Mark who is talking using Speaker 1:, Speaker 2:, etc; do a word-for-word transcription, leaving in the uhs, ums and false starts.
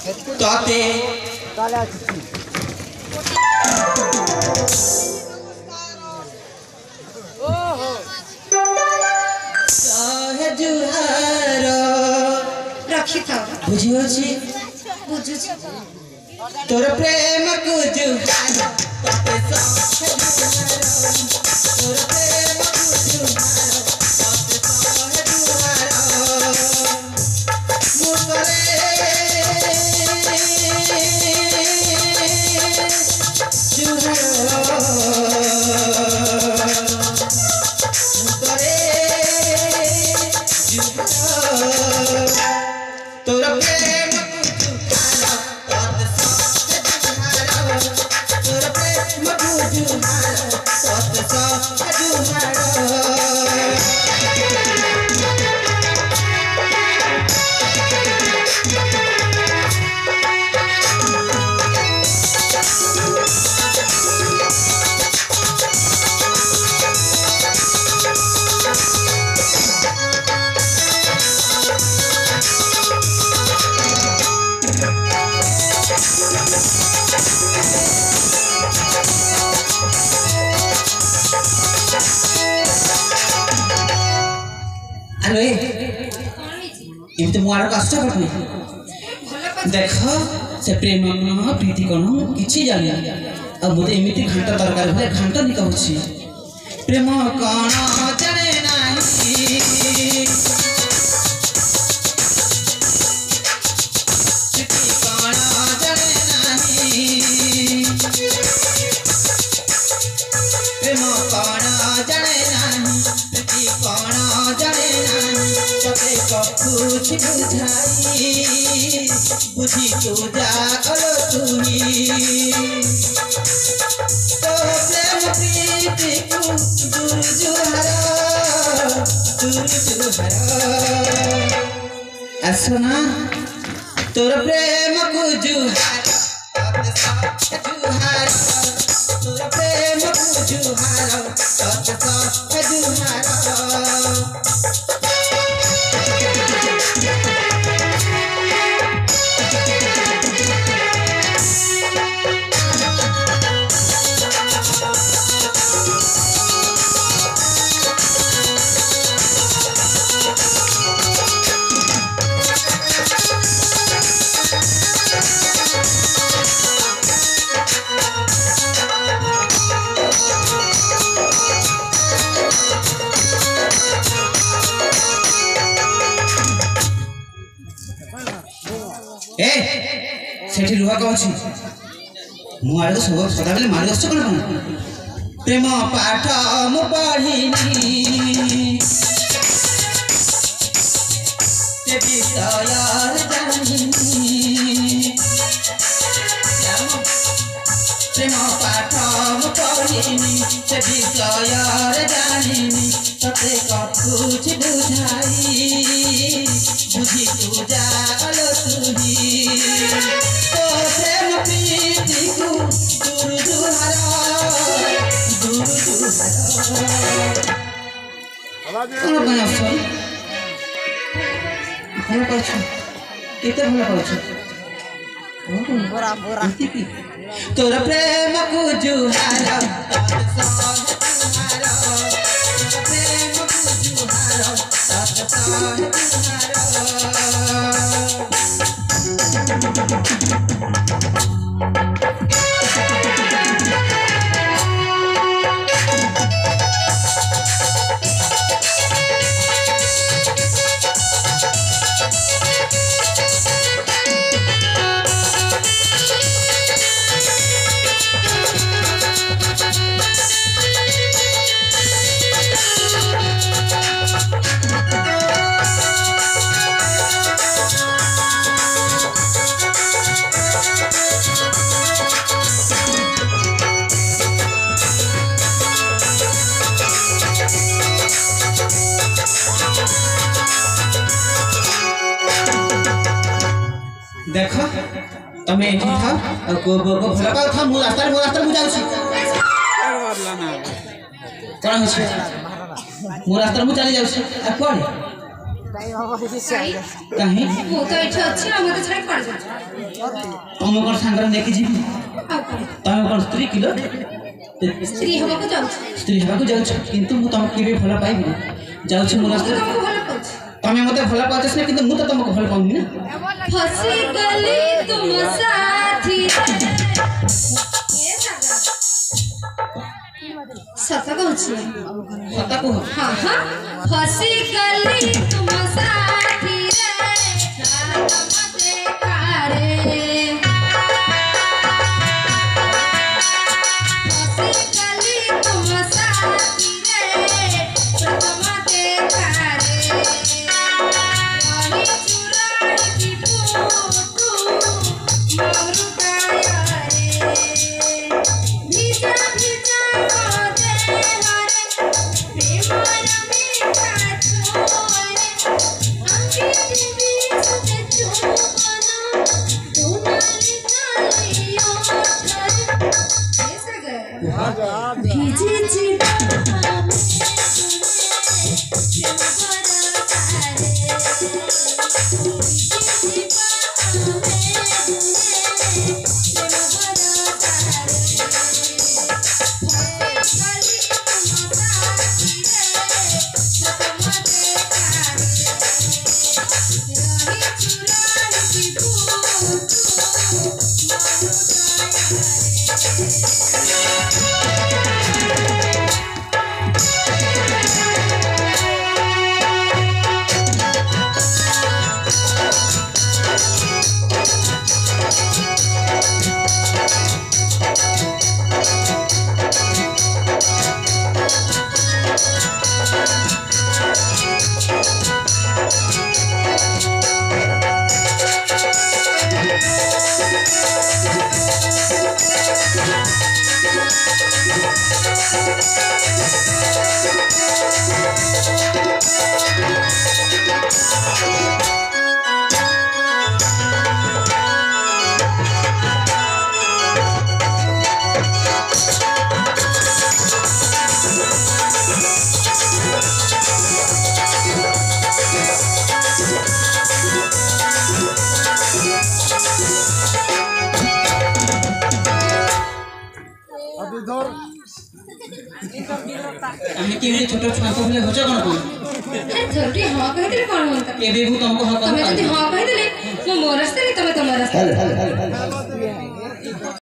Speaker 1: ताते जुहार
Speaker 2: रखी था
Speaker 1: बुझियोछि
Speaker 2: बुझु
Speaker 1: तोर प्रेम को जुहार ताते साथ जुहार तोर प्रेम को जुहार ताते साथ जुहार मुकरे तोरा प्रेम जुहार ताते साथ जुहार तोरा प्रेम जुहार ताते साथ जुहार अरे इम तो मुआर कष्ट पड़नी देख से प्रेम प्रीति कौन किसी जानी अब मुझे एमती घंटा दरकार है घंटा नहीं कहूँ प्रेम कौन जाने नहीं कौन जाने नहीं प्रेम कौन जाने नहीं कौन जाने तते कुछ बुझाई बुझी तू जागल तुही तो प्रेम प्रीति को दूर जुहार दूर जुहार असना तोर प्रेम को जुहार तते साथ जुहार तोर प्रेम को जुहार तते साथ जुहार ए सेठी रुहा कौन मु आड़े सब सदा बेले मारी दस कौन प्रेम पाठ मु पढ़िनी ते विषय जानिनी प्रेम पाठ मु पढ़िनी ते विषय जानिनी तते कुछ बुझाई बुझी तू जागल तुही तो प्रेम प्रीति को दूर जुहार दूर जुहार कौन बना सुन भल कर केते भल कर
Speaker 2: बोरा बोरा
Speaker 1: तोर प्रेम को जुहार ताते साथ जुहार प्रेम को जुहार ताते साथ देख तमे एठी था को को भला पाउ था मु रास्ता मु रास्ता मु जाउछी मारला ना कोन होछि मु रास्ता मु चली जाउछी आ कोन कहीं
Speaker 2: वो तो एठे अछि ना मते छाड़ पड़ जा
Speaker 1: तुम कौन सांगरा लेके जी तुम कौन स्त्री किलो
Speaker 2: स्त्री हवा को जाऊ
Speaker 1: स्त्री हवा को जाऊ किंतु मु तुम केबे भला पाइबी जाऊ छ मोर स्त्री
Speaker 2: तुमको भला पाछ
Speaker 1: तमे मते भला पाछस ना किंतु मु तो तुमको भला पाउनी ना
Speaker 2: फसी गली तुम साथी ये सागा सता कहू
Speaker 1: सता को
Speaker 2: हाँ हाँ फसी गली तुम साथी रे मते कारे फसी गली तुम साथी रे मते कारे वही चुराई की फोटो मगरू काया रे भीजा भीजा
Speaker 1: আমি কি এই ছোট ছোট বলে হচ্ছে কোন কোন
Speaker 2: হ্যাঁ ছোটি হ্যাঁ কইতে কোন হতা
Speaker 1: কেবে ভু তুমको হক
Speaker 2: তুমি যদি হ্যাঁ কইলে মো মোর রাস্তা তুমি তোমার রাস্তা